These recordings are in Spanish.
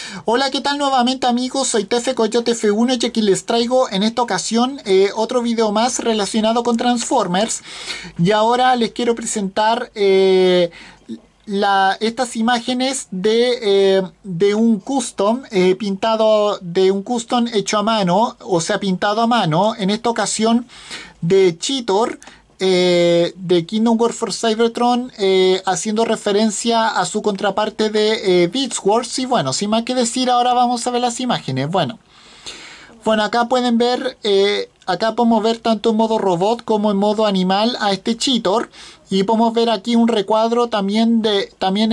Hola, ¿qué tal nuevamente amigos? Soy Tefe Coyote F1 y aquí les traigo en esta ocasión otro video más relacionado con Transformers. Y ahora les quiero presentar estas imágenes de un custom pintado, de un custom hecho a mano, o sea, pintado a mano, en esta ocasión de Cheetor, de Kingdom War for Cybertron, haciendo referencia a su contraparte de Beast Wars. Y bueno, sin más que decir, ahora vamos a ver las imágenes. Bueno, acá podemos ver tanto en modo robot como en modo animal a este Cheetor. Y podemos ver aquí un recuadro también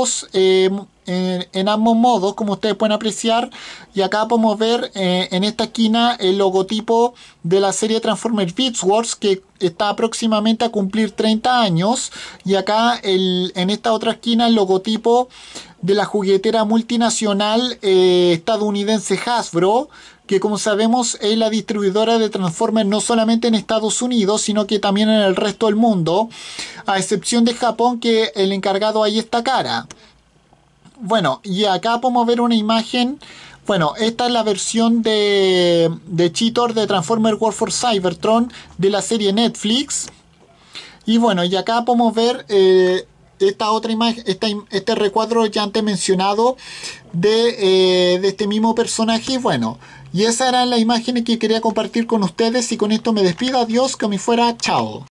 en ambos modos, como ustedes pueden apreciar. Y acá podemos ver en esta esquina el logotipo de la serie Transformers Beast Wars, que está próximamente a cumplir 30 años. Y acá en esta otra esquina el logotipo de la juguetera multinacional estadounidense Hasbro, que como sabemos es la distribuidora de Transformers no solamente en Estados Unidos, sino que también en el resto del mundo, a excepción de Japón, que el encargado ahí está cara. Bueno, y acá podemos ver una imagen. Bueno, esta es la versión de Cheetor de Transformers War for Cybertron de la serie Netflix. Y bueno, y acá podemos ver esta otra imagen, este recuadro ya antes mencionado de este mismo personaje. Bueno, y esas eran las imágenes que quería compartir con ustedes y con esto me despido. Adiós, que me fuera, chao.